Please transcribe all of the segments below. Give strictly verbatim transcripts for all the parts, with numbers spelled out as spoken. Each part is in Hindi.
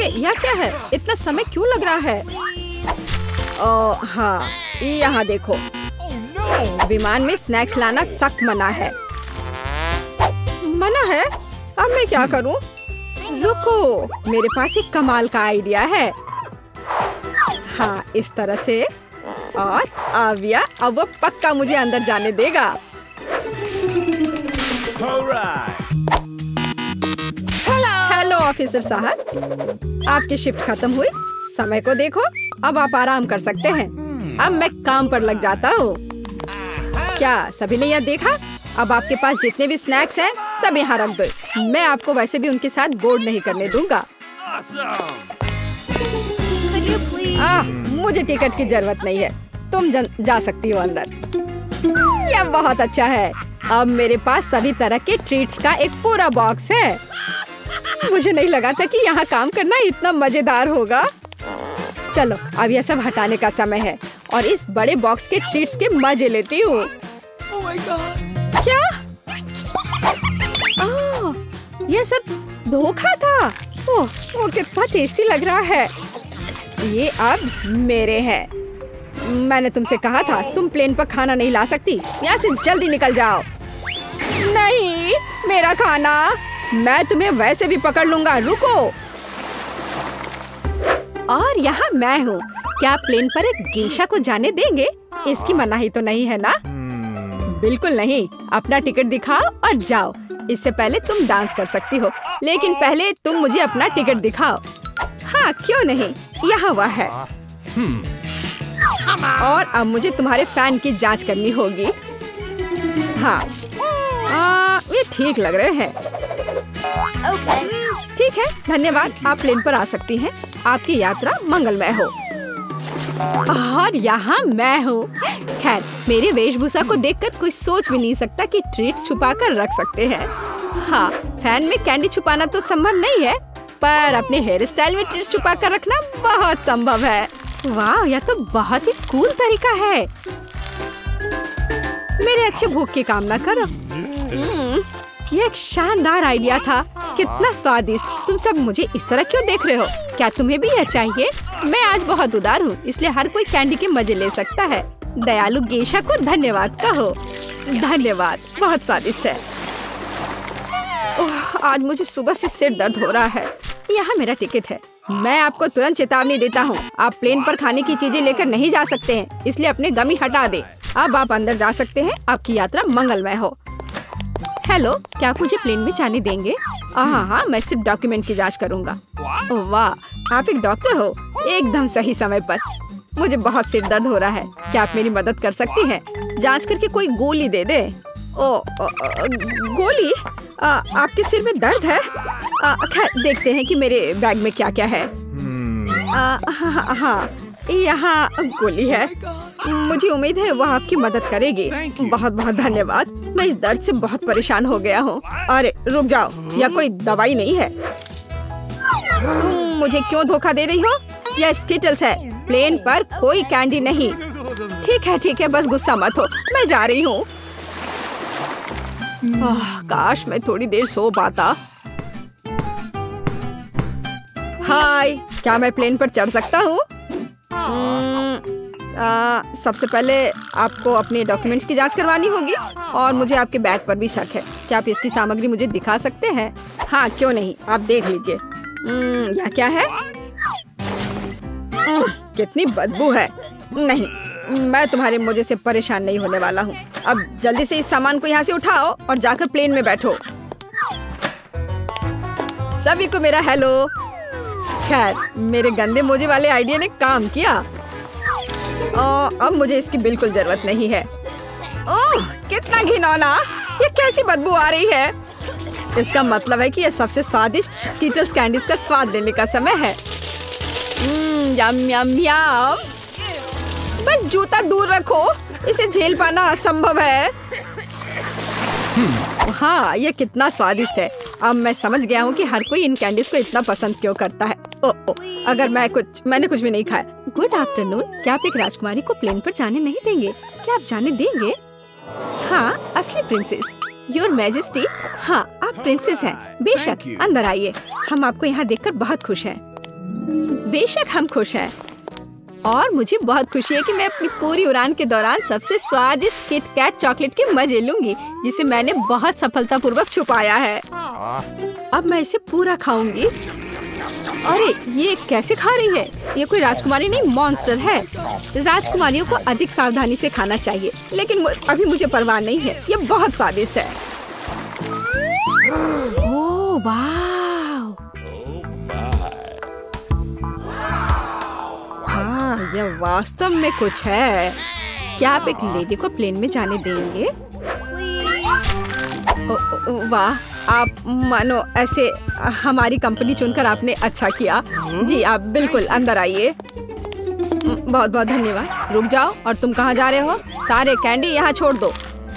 अरे यह क्या है? इतना समय क्यों लग रहा है? ओ हाँ, यहाँ देखो, विमान में स्नैक्स लाना सख्त मना है। मना है? अब मैं क्या करूं? रुको, मेरे पास एक कमाल का आइडिया है। हाँ, इस तरह से। और आविया अब वो पक्का मुझे अंदर जाने देगा। हेलो ऑफिसर साहब, आपकी शिफ्ट खत्म हुई? समय को देखो, अब आप आराम कर सकते हैं। अब मैं काम पर लग जाता हूँ। क्या सभी ने यह देखा? अब आपके पास जितने भी स्नैक्स हैं, सब यहाँ रख दो। मैं आपको वैसे भी उनके साथ बोर्ड नहीं करने दूंगा। आ, मुझे टिकट की जरूरत नहीं है, तुम जा सकती हो अंदर। यह बहुत अच्छा है। अब मेरे पास सभी तरह के ट्रीट्स का एक पूरा बॉक्स है। मुझे नहीं लगा था कि यहाँ काम करना इतना मजेदार होगा। चलो, अब यह सब हटाने का समय है और इस बड़े बॉक्स के ट्रीट्स के मजे लेती हूँ। oh my God! क्या? ओह, यह सब धोखा था। ओह, वो कितना टेस्टी लग रहा है। ये अब मेरे हैं। मैंने तुमसे कहा था तुम प्लेन पर खाना नहीं ला सकती। यहाँ से जल्दी निकल जाओ। नहीं, मेरा खाना। मैं तुम्हें वैसे भी पकड़ लूंगा। रुको। और यहाँ मैं हूँ। क्या प्लेन पर एक गेशा को जाने देंगे? इसकी मनाही तो नहीं है ना? बिल्कुल नहीं। अपना टिकट दिखाओ और जाओ। इससे पहले तुम डांस कर सकती हो, लेकिन पहले तुम मुझे अपना टिकट दिखाओ। हाँ, क्यों नहीं, यहाँ वह है। और अब मुझे तुम्हारे फैन की जांच करनी होगी। हाँ, आ, ये ठीक लग रहे हैं। ठीक है, धन्यवाद। आप प्लेन पर आ सकती हैं। आपकी यात्रा मंगलमय हो। और यहाँ मैं हूँ। खैर, मेरी वेशभूषा को देखकर कोई सोच भी नहीं सकता कि ट्रीट्स छुपा कर रख सकते हैं। हाँ, फैन में कैंडी छुपाना तो संभव नहीं है, पर अपने हेयर स्टाइल में ट्रीट्स छुपा कर रखना बहुत संभव है। वाह, यह तो बहुत ही कूल तरीका है। मेरे अच्छे भूख की कामना करो। यह एक शानदार आइडिया था। कितना स्वादिष्ट। तुम सब मुझे इस तरह क्यों देख रहे हो? क्या तुम्हें भी यह चाहिए? मैं आज बहुत उदार हूँ, इसलिए हर कोई कैंडी के मजे ले सकता है। दयालु गेशा को धन्यवाद कहो। धन्यवाद, बहुत स्वादिष्ट है। ओह, आज मुझे सुबह से सिर दर्द हो रहा है। यहाँ मेरा टिकट है। मैं आपको तुरंत चेतावनी देता हूँ, आप प्लेन पर खाने की चीजें लेकर नहीं जा सकते हैं, इसलिए अपने गमी हटा दे। अब आप अंदर जा सकते हैं। आपकी यात्रा मंगलमय हो। हेलो, क्या आप मुझे प्लेन में जाने देंगे? हाँ हाँ, मैं सिर्फ डॉक्यूमेंट की जांच करूँगा। ओह वाह, आप एक डॉक्टर हो। एकदम सही समय पर। मुझे बहुत सिर दर्द हो रहा है। क्या आप मेरी मदद कर सकती हैं? जांच करके कोई गोली दे दे। ओ, ओ, ओ गोली? आ, आपके सिर में दर्द है? खैर, देखते हैं कि मेरे बैग में क्या क्या है। आ, हाँ हाँ, यहाँ गोली है। मुझे उम्मीद है वह आपकी मदद करेगी। बहुत बहुत धन्यवाद। मैं इस दर्द से बहुत परेशान हो गया हूँ। अरे रुक जाओ, यह कोई दवाई नहीं है। तुम मुझे क्यों धोखा दे रही हो? यह स्किटल्स है। प्लेन पर कोई कैंडी नहीं। ठीक है ठीक है, बस गुस्सा मत हो। मैं जा रही हूँ। काश मैं थोड़ी देर सो पाता। हाय, क्या मैं प्लेन पर चढ़ सकता हूँ? सबसे पहले आपको अपने डॉक्यूमेंट्स की जांच करवानी होगी और मुझे आपके बैग पर भी शक है। क्या आप इसकी सामग्री मुझे दिखा सकते हैं? हाँ, क्यों नहीं, आप देख लीजिए। यह क्या है? कितनी बदबू है। नहीं, मैं तुम्हारे मोजे से परेशान नहीं होने वाला हूँ। अब जल्दी से इस सामान को यहाँ से उठाओ और जाकर प्लेन में बैठो। सभी को मेरा हेलो। खैर, मेरे गंदे मोजे वाले आइडिया ने काम किया। ओ, अब मुझे इसकी बिल्कुल जरूरत नहीं है। ओह, कितना घिनौना। ये कैसी बदबू आ रही है? इसका मतलब है कि यह सबसे स्वादिष्ट स्किटल्स कैंडीज का स्वाद लेने का समय है। यम यम यम। बस जूता दूर रखो, इसे झेल पाना असंभव है। हाँ, ये कितना स्वादिष्ट है। अब मैं समझ गया हूँ कि हर कोई इन कैंडीज को इतना पसंद क्यों करता है। ओ, ओ, अगर मैं कुछ मैंने कुछ भी नहीं खाया। Good afternoon. क्या आप एक राजकुमारी को प्लेन पर जाने नहीं देंगे? क्या आप जाने देंगे? हाँ, असली प्रिंसेस, योर मैजेस्टी। हाँ, आप प्रिंसेस हैं। बेशक, अंदर आइए। हम आपको यहाँ देखकर बहुत खुश हैं। बेशक हम खुश हैं और मुझे बहुत खुशी है कि मैं अपनी पूरी उड़ान के दौरान सबसे स्वादिष्ट किट कैट चॉकलेट के मजे लूंगी, जिसे मैंने बहुत सफलतापूर्वक छुपाया है। अब मैं इसे पूरा खाऊंगी। अरे ये कैसे खा रही है? ये कोई राजकुमारी नहीं, मॉन्स्टर है। राजकुमारियों को अधिक सावधानी से खाना चाहिए, लेकिन अभी मुझे परवाह नहीं है। ये बहुत स्वादिष्ट है। ओह वाह! हाँ, यह वास्तव में कुछ है। क्या आप एक लेडी को प्लेन में जाने देंगे? ओ, ओ, वाह, आप मानो ऐसे हमारी कंपनी चुनकर आपने अच्छा किया। जी आप बिल्कुल अंदर आइए। बहुत बहुत धन्यवाद। रुक जाओ, और तुम कहाँ जा रहे हो? सारे कैंडी यहाँ छोड़ दो।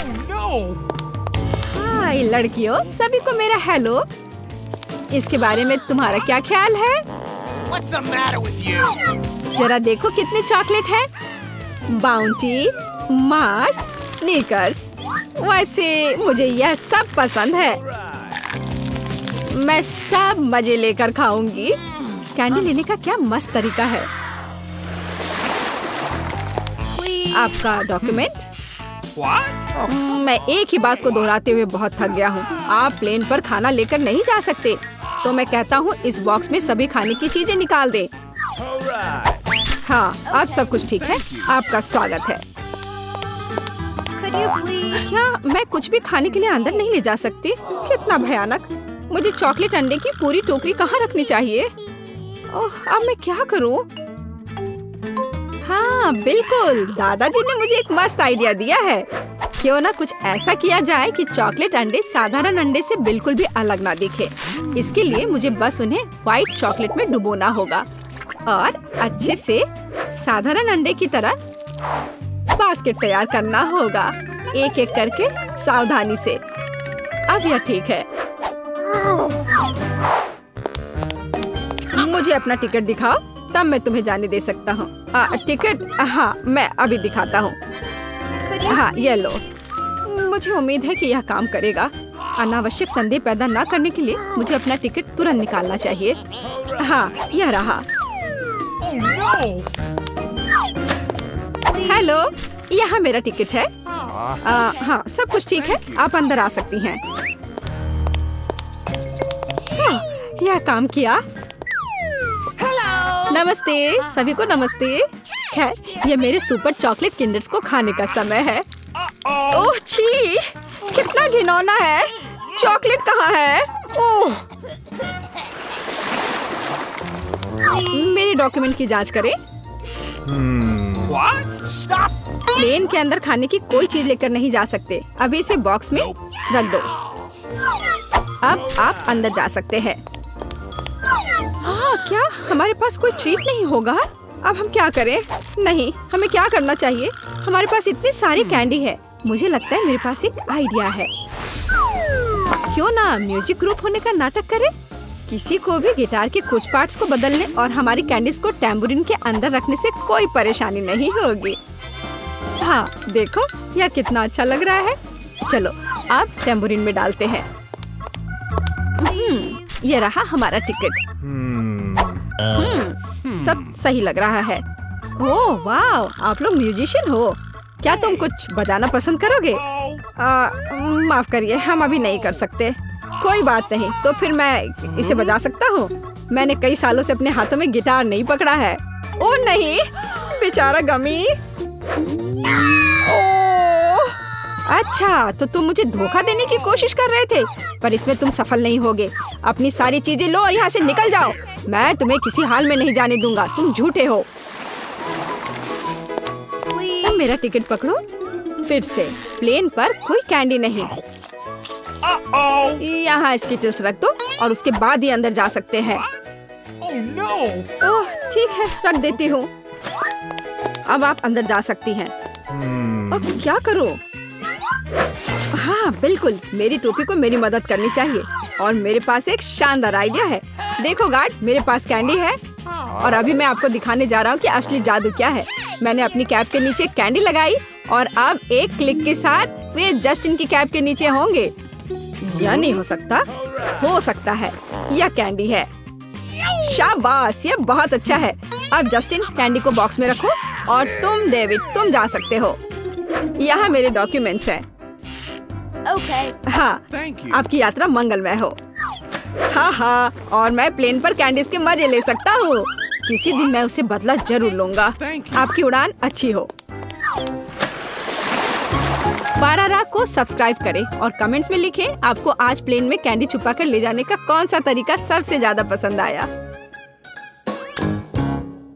हाय लड़कियों, सभी को मेरा हेलो। इसके बारे में तुम्हारा क्या ख्याल है? What's the matter with you? जरा देखो कितने चॉकलेट हैं। Bounty, Mars, Snickers. वैसे मुझे यह सब पसंद है। मैं सब मजे लेकर खाऊंगी। कैंडी लेने का क्या मस्त तरीका है। आपका डॉक्यूमेंट? What? मैं एक ही बात को दोहराते हुए बहुत थक गया हूँ। आप प्लेन पर खाना लेकर नहीं जा सकते, तो मैं कहता हूँ इस बॉक्स में सभी खाने की चीजें निकाल दें। हाँ, अब सब कुछ ठीक है। आपका स्वागत है। क्या मैं कुछ भी खाने के लिए अंदर नहीं ले जा सकती? कितना भयानक। मुझे चॉकलेट अंडे की पूरी टोकरी कहाँ रखनी चाहिए? ओह, अब मैं क्या करूँ? हाँ बिल्कुल, दादाजी ने मुझे एक मस्त आइडिया दिया है। क्यों ना कुछ ऐसा किया जाए कि चॉकलेट अंडे साधारण अंडे से बिल्कुल भी अलग ना दिखे। इसके लिए मुझे बस उन्हें व्हाइट चॉकलेट में डुबोना होगा और अच्छे से साधारण अंडे की तरह बास्केट तैयार करना होगा, एक एक करके सावधानी से। अब यह ठीक है। मुझे अपना टिकट दिखाओ, तब मैं तुम्हें जाने दे सकता हूँ। टिकट? हाँ, मैं अभी दिखाता हूँ। हाँ, ये लो। मुझे उम्मीद है कि यह काम करेगा। अनावश्यक संदेह पैदा न करने के लिए मुझे अपना टिकट तुरंत निकालना चाहिए। हाँ, यह रहा। हेलो, यहाँ मेरा टिकट है। आ, हाँ, सब कुछ ठीक है। आप अंदर आ सकती हैं। हाँ, यह काम किया। नमस्ते सभी को, नमस्ते। खैर, ये मेरे सुपर चॉकलेट किंडर्स को खाने का समय है। ओह छी, कितना घिनौना है। चॉकलेट कहाँ है? ओह, मेरे डॉक्यूमेंट की जांच करें। प्लेन के अंदर खाने की कोई चीज लेकर नहीं जा सकते। अभी इसे बॉक्स में रख दो। अब आप अंदर जा सकते हैं। हाँ, क्या हमारे पास कोई ट्रीट नहीं होगा? अब हम क्या करें? नहीं, हमें क्या करना चाहिए? हमारे पास इतनी सारी कैंडी है। मुझे लगता है मेरे पास एक आइडिया है। क्यों ना म्यूजिक ग्रुप होने का नाटक करें? किसी को भी गिटार के कुछ पार्ट्स को बदलने और हमारी कैंडीज को टैम्बूरिन के अंदर रखने से कोई परेशानी नहीं होगी। हाँ, देखो यह कितना अच्छा लग रहा है। चलो अब टैम्बूरिन में डालते हैं। हम्म, ये रहा हमारा टिकट। हम्म, सब सही लग रहा है। ओह वाह, आप लोग म्यूजिशियन हो। क्या तुम कुछ बजाना पसंद करोगे? आ, माफ करिए, हम अभी नहीं कर सकते। कोई बात नहीं, तो फिर मैं इसे बजा सकता हूँ। मैंने कई सालों से अपने हाथों में गिटार नहीं पकड़ा है। ओह नहीं, बेचारा गमी। ओह, अच्छा, तो तुम मुझे धोखा देने की कोशिश कर रहे थे, पर इसमें तुम सफल नहीं होगे। अपनी सारी चीजें लो और यहाँ से निकल जाओ। मैं तुम्हें किसी हाल में नहीं जाने दूंगा। तुम झूठे हो। तुम मेरा टिकट पकड़ो। फिर से प्लेन पर कोई कैंडी नहीं। यहाँ स्किटल्स रख दो और उसके बाद ही अंदर जा सकते हैं। ओह ठीक है, रख देती हूँ। अब आप अंदर जा सकती हैं। अब क्या करो? हाँ बिल्कुल, मेरी टोपी को मेरी मदद करनी चाहिए। और मेरे पास एक शानदार आइडिया है। देखो गार्ड, मेरे पास कैंडी है और अभी मैं आपको दिखाने जा रहा हूँ कि असली जादू क्या है। मैंने अपनी कैप के नीचे कैंडी लगाई और अब एक क्लिक के साथ वे जस्टिन की कैप के नीचे होंगे। यह नहीं हो सकता। हो सकता है, यह कैंडी है। शाबाश, ये बहुत अच्छा है। अब जस्टिन कैंडी को बॉक्स में रखो और तुम डेविड तुम जा सकते हो। यहाँ मेरे डॉक्यूमेंट्स हैं। Okay. हाँ, Thank you. आपकी यात्रा मंगलमय हो। हाँ हाँ, और मैं प्लेन पर कैंडीज के मजे ले सकता हूँ। किसी दिन मैं उसे बदला जरूर लूंगा। Thank you. आपकी उड़ान अच्छी हो। बारह राग को सब्सक्राइब करें और कमेंट्स में लिखें आपको आज प्लेन में कैंडी छुपा कर ले जाने का कौन सा तरीका सबसे ज्यादा पसंद आया।